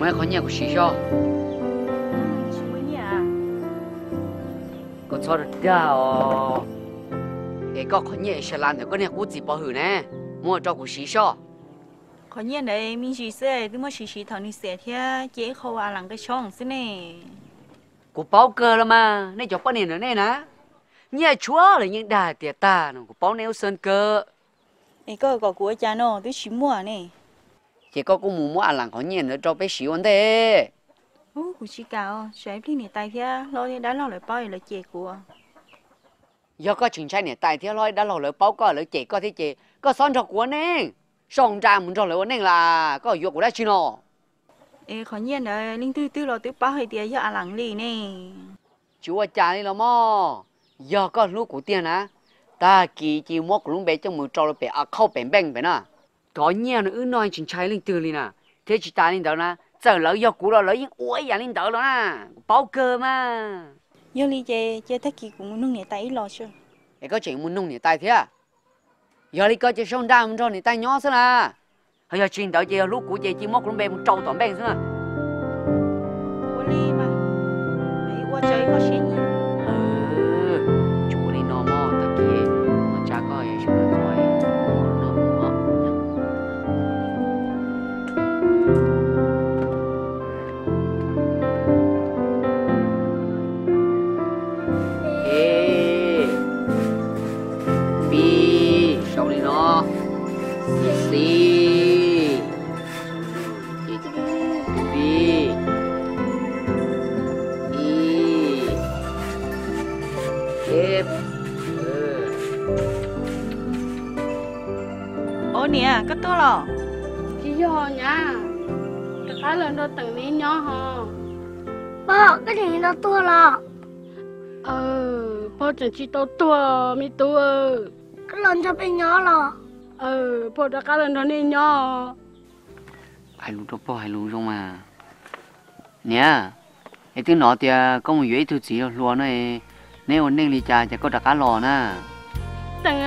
mới khó nhẹ của chị cho chị với nhà có cho được đâu cái có khó nhẹ sẽ làm được có này cũng chỉ bảo hử nè mua cho của chị cho khó nhẹ đấy mình chỉ sẽ cứ mà chỉ thằng đi sẽ thế chế khâu à làm cái chong thế này của bao cơ là mà nên cho bao nhiêu nữa nè nè nhẹ chúa là những đà tiệt ta nó của bao nhiêu sơn cơ ấy có của cha nó tôi chỉ mua này chỉ có cũng mua ăn lằng khó nhẹ nữa cho bé xíu vấn đề của chị cao sẽ đi này tay thế lo đi đã lo lại bao là chế của giờ có chính sách này tại thế thôi đã lâu rồi bao có rồi chị có thế chị có son cho của nè xong ra muốn cho lời nè là có việc của đã chi nó ê khó nhẹ đấy linh tư lo tôi bao hay tiền cho à làm gì nè chú cha đi là mò giờ có lúc của tiền á ta kỳ chỉ mua của lúc bé trong một trò là bé à khâu bén bén bé nè có nhiều nữa nói chính sách linh tư liền à thế chỉ ta linh đó nè giờ lỡ giờ cũ rồi lỡ những ủi nhà linh đó nè bao cơ mà giờ đi chế thắc kỳ cũng nung này tay lo chưa để có chuyện muốn nung này tay thế à giờ đi coi chơi xong ra muốn cho này tay nhỏ xí là hay giờ chuyện đó chơi lúc của chơi chỉ mua của lúc bé một trâu toàn bén xí là của đi mà ấy qua chơi có chuyện gì chú đi nó mò tất kia mà cha coi xong rồi nó mò ê bi xong đi nó xì bi Ép. ủa nè có to lò chị cho nha tất cả lần đó từng ní nhỏ hả Ba, cái gì nó to là bố chẳng chỉ tao tua mi tua cái lần cho bên nhỏ là bố tất cả lần đó ní nhỏ hai luôn cho hai luôn xong mà nè cái tiếng nói thì có một dễ thứ gì luôn này nếu anh nên đi trà chỉ có đặt cá lò nè từng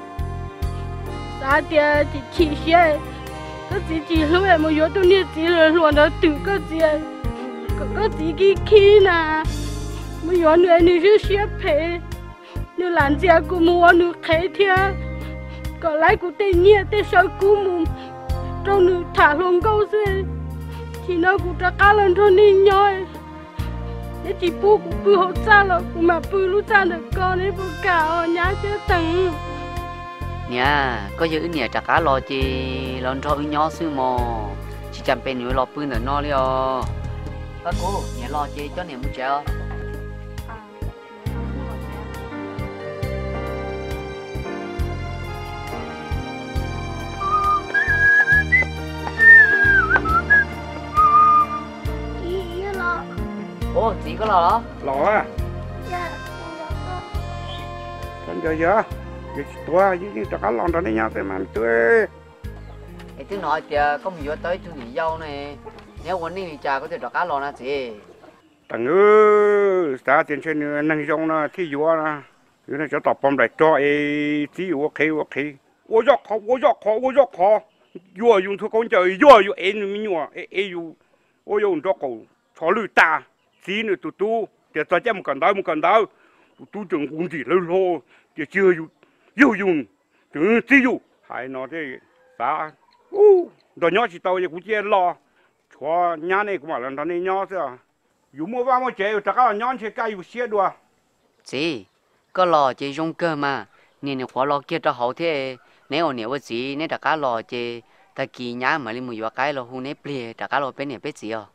sao thì chị xe cái gì chị lúc em mới nhớ tôi nhớ chị rồi luôn đó từ cái gì có gì cái khi nè mới nhớ nữa nữa chứ xe phê nữa làm gì cũng mua nữa khé thế còn lại cũng tên nhẹ tên sao cũng mua trong nữa thả luôn câu gì thì nó cũng tất cả lần đó ní nhỏ để chị bố cũng bự hốt ra rồi cũng mà bự lúc ra được con ấy bố cả ở nhà chưa từng nè có giữ nè đặt cá lò chị lần cho nhỏ xíu mò chị chăm bên nữa lò pin rồi nó đi các cô nè lò chị cho nè muốn chèo gì là ô chị có lò đó lò à dạ chân giờ cái tua như cho cá lon đó đấy nhau thì mà tôi cái tiếng nói thì có một vừa tới chú nghỉ dâu này nếu muốn đi trà có thể đặt cá lò nè chị thằng ơi ta tiền trên năng trong nó thì vừa nè cái này cho tập bom lại cho ấy chỉ ok ôi giọt khó vừa dùng thuốc con trời vừa em mình vừa em ôi dùng cho cậu cho lưỡi ta chỉ nữa tụt để cho chắc một cần đau tụt chừng cũng chỉ lâu lâu để chưa dùng chứ chỉ dùng hay nó thế ta rồi nhỏ chỉ tao cũng chưa lo cho nhà này cũng là nó này nhỏ thôi dùng mua vào mua chế tất cả nhỏ chỉ cái xe đua chị có lò chị dùng cơ mà nên khóa lò kia cho hậu thế nếu với chị nếu đặt cá lò chị ta kỳ nhá mà đi mua vừa cái lò hôm nay bể đặt cá lò bên này biết gì à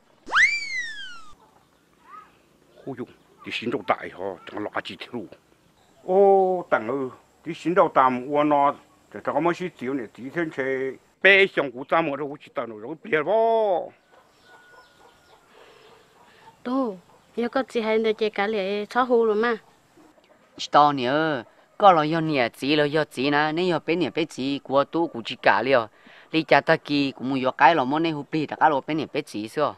không dùng thì xin đầu đại họ chẳng lo gì thiếu ô tặng thì xin đầu tam uo nó để cho mấy sĩ tiểu này tí thêm chế bé xong cũng tam một đâu chỉ tao nó rồi bể vô tu giờ có chị hay được chị cả lệ cho hù rồi mà tao nhớ có lò do nhẹ chị lò do chị nè nếu bên này biết chị của tu của chị cả liền đi cha ta kỳ cũng mua vừa cái lò món này hụp bể đặt cá lò bên này biết chị sao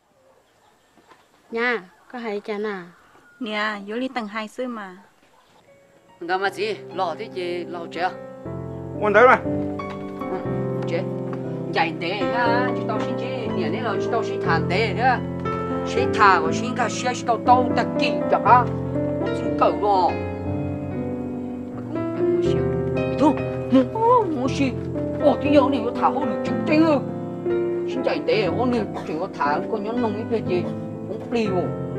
nha có hay chả nào nè vô đi tầng 2 xưa mà Ngắm mà chị lò thế chị lò chưa muốn thấy mà chị chạy tế ha chỉ tao xin chỉ nè nên là chỉ tao xin thàn tế nữa sẽ thà và xin cả sẽ tao tao ta kỹ cả ha không xin cầu rồi cũng em muốn xíu thôi muốn xíu thì giờ này có thả hôn được chụp tên ư xin chạy tế hôn này chỉ có thả con nhón nông cái gì cũng pliu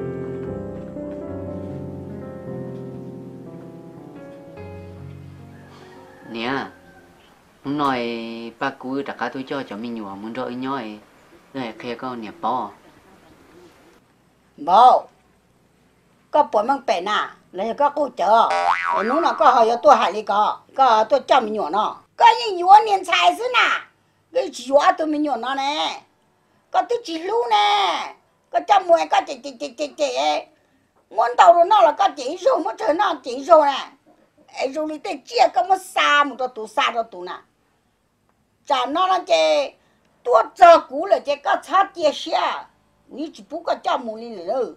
nè muốn nói ba cú đặt cá tôi cho mình nhỏ muốn rồi nhoi rồi khi có nè bỏ có bữa mang bể nà lấy có cô chờ nó là có hỏi tôi hải đi có tôi cho mình nhỏ nó có những nhỏ niên sai xứ nà cái nhỏ tôi mình nhỏ nó nè có tôi chỉ lú nè có cho mùi có chị muốn tàu rồi nó là có chỉ rồi mất trời nó chỉ rồi nè rồi đi tới chia có mất xa một xa tụ nè chả nó là chị tôi chờ cũ là chị có sát chia xe你只不过叫母里了。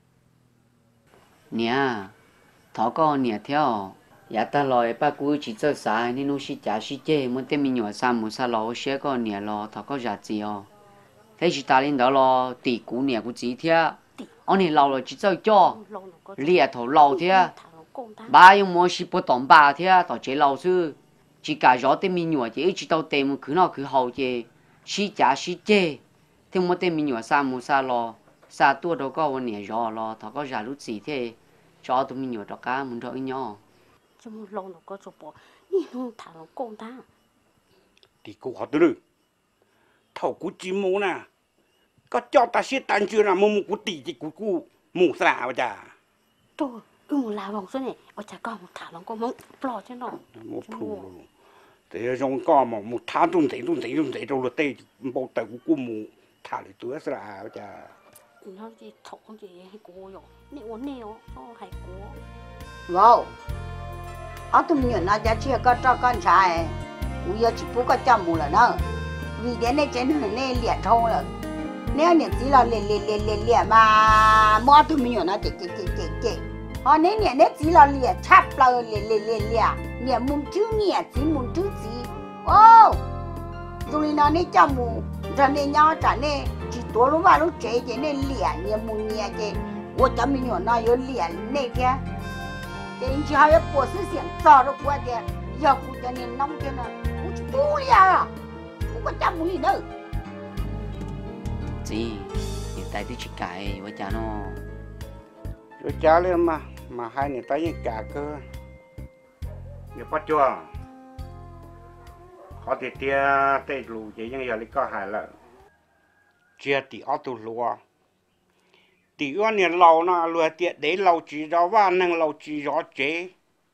nè thọ con nè theo ya ta lòi ba cú chỉ cho sai nên nó chỉ trả chỉ chơi muốn tên mình nhỏ sang muốn sao lo xe con nè lo thọ có giá trị哦thế chỉ ta lên đó lo tỷ cú nè cú chỉ theo ông này lâu rồi chỉ cho liệt thầu lâu theo ba yung mua chỉ bớt tỏng ba theo thọ chế lâu sư chỉ cả gió tên mình nhỏ chỉ chỉ tao tên một cứ nào cứ hậu chế chỉ trả chỉ chơi thế mà tên mình nhỏ sang muốn sao lo sao tua đâu có vấn đề rõ lo thọ có giá lúc gì thế cho tụi mình nhỏ đó cả muốn cho nhau cho một lâu nó có chỗ bỏ nhìn nó thả nó con ta thì cô họ từ thầu cú chim mù nè có cho ta sẽ tan chưa là mù cú tỉ thì cú mù xả vậy chả tôi một là vòng xuân này ở chả con một thả nó con mông bỏ cho nó một phù thế trong con mà một tháng tuần thấy đâu là tê bao tay cú mù thả được túi xả vậy chả nó chỉ thọ con gì hay cố rồi nếu nêu cho hay cố wow tôi mình nói giá trị có cho con trai bây giờ chỉ bố có cho mù là nó vì đến đây trên này liệt thâu rồi nếu nhận chỉ là liệt mà mua tôi mình nói chị họ nếu nhận đấy chỉ là liệt chắp là liệt muốn chữ liệt chỉ muốn chữ gì rồi nó nên cho mù cho nên nhau trả nên chỉ tối lúc vào lúc chế chế nên liệt liệt muốn liệt chế tôi cho mình nói có liệt này kia thế chỉ hay là bỏ sự kiện cho nó qua thì giờ cũng cho nên nông thế nào cũng chỉ tu à cũng có chăm muốn gì đâu gì hiện tại tôi chỉ cài với cha nó rồi cha lên mà hai người tay cả cơ nếu bắt chưa họ thì tia tê lù chỉ nhưng giờ lấy có hại là chia thì ở tù lúa thì ở nhà lâu na lúa tiệt để lâu chỉ đó và năng lâu chỉ rõ chế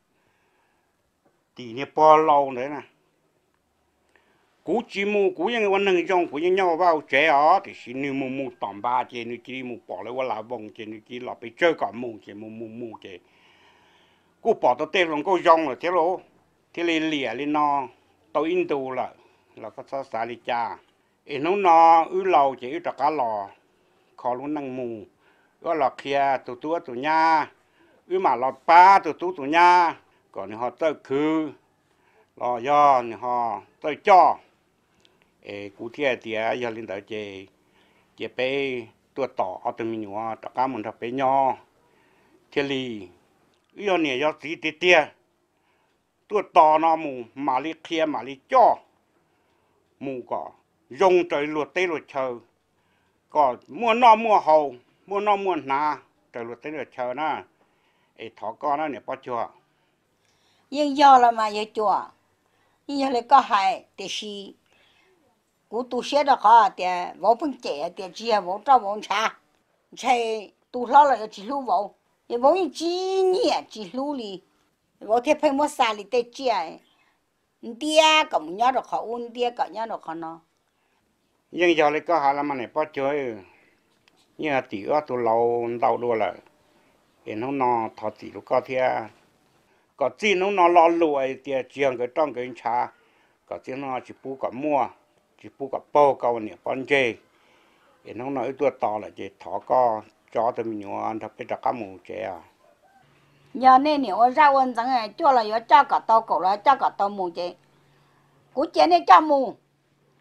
thì nhà bao lâu nữa nè cú chỉ mua cú những cái năng trong cú những nhau vào chế ở thì xin như mua tầm ba chế như chỉ mua bỏ lại qua lá vòng chế như chỉ là bị chơi cả mua chế mua chế cú bỏ tao tên lòng cô rong là thế lỗ thế lìa lên nó tao in tù là có sao xả đi cha nó lâu chế tất cả lò khó luôn năng mua đó là kia tụi nhà mà lọt ba tụi nhà còn họ tới khứ lo do họ tới cho cụ thể thì giờ lên tới chế bé tua tỏ ở tụi mình hoa tất cả mình tập bé nhỏ thế li giờ này giờ tí tia tua tỏ nó mù mà li kia mà li cho mù có dùng trời luật tê luật chờ có mua nó mua hầu mua nó mua nà trời luật tê luật chờ na thọ con nó này bao chưa nhưng giờ là mà giờ chùa nhưng giờ lại có hại thì si cú tu sửa được khó thì vô phân trẻ thì chỉ vô cho vô cha chạy tu lo là chỉ lu vô thì vô những chỉ nhẹ chỉ lu đi vô thế phải mua xả đi tới chia tia cũng nhớ được khó uốn tia cũng nhớ được khó nó nhưng giờ lại có hại là mà này bao chưa nhưng tỷ ở tu lâu đầu đua là nó thọ tỷ lúc có thế có gì nó lo lùi thì chiang cái trong cái trà có gì nó chỉ bù cả mua chỉ bù cả bao câu này con chê nó nói tua to là chỉ thọ co cho tụi mình ăn thật biết cả mù chê à giờ nên nếu ra quân chẳng hạn cho là cho cả tàu cổ là cho cả tàu mù chê cú chê này cho mù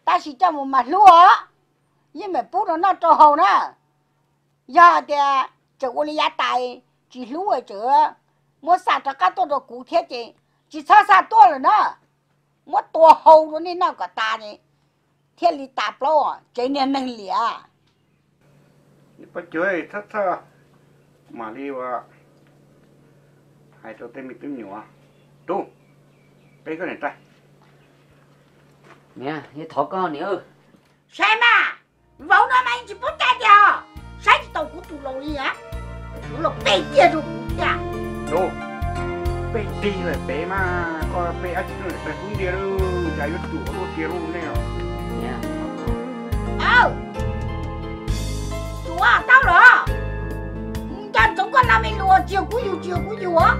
ta chỉ cho một mặt lúa nhưng mà bố nó cho hầu nữa giờ thì chỗ ô li tài chỉ lúa chứ mua sản cho các tôi đồ cụ thể chỉ xa tôi rồi nữa mua tua hầu rồi nên nào cả ta này thiên lý tạp lo chơi nên nâng lìa bắt chơi thắt thà mà đi vào hai chỗ tên mình tên nhỏ tu cái này ta nè như thọ con nữa sao mà vấu nó mày chỉ bút ra giờ sao chỉ tàu của tụ lầu đi á tụ lầu bê kia rồi cũng ya tu bê đi là bê mà có bê ăn chứ bê cũng đi đâu chạy vô tụ có tiền luôn nè nè chú à tao rồi cha chúng con làm mình lùa chiều cú dù á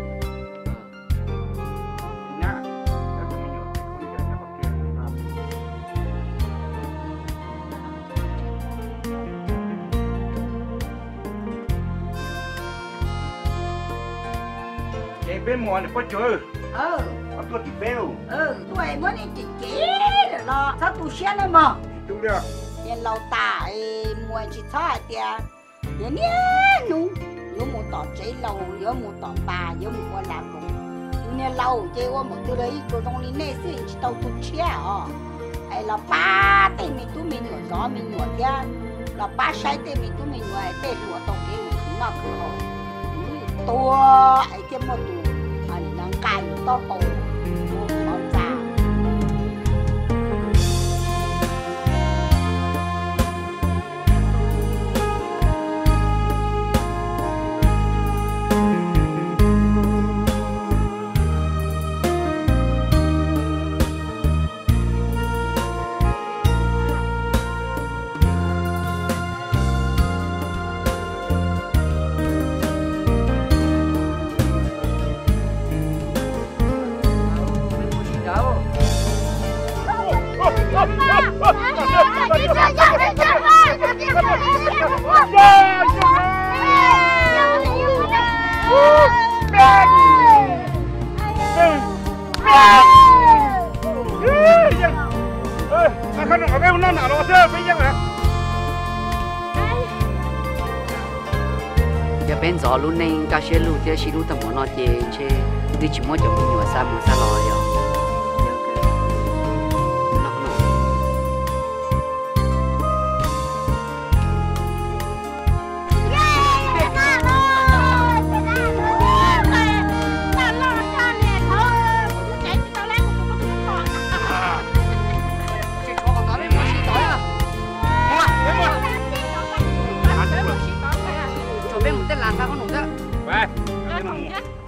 bên mùa này có chơi ở tôi chỉ bêu tôi mới đi chỉ rồi lo sao tụi xe này mà đúng được tiền lâu ta mua chỉ thôi tiền tiền nhé nu nhớ một tỏ giấy lâu nhớ một tỏ bà nhớ một con làm cũng nhưng lâu chơi qua một cái đấy tôi trong đi nè xí chỉ tàu tụt xe ai là ba tay mình tụi mình ngồi gió mình ngồi tiền là ba sai tay mình tụi mình ngồi tay lúa tàu cái mình không ngọc rồi tua ai kiếm một tụ anh đang cài to bầu màu da giờ bên gió luôn nên cá xe luôn thì chỉ luôn tầm một nó chè chè đi chỉ mua cho mình nhiều xa mua xa lò rồi bên một tên làng ta có nổ đó. Về.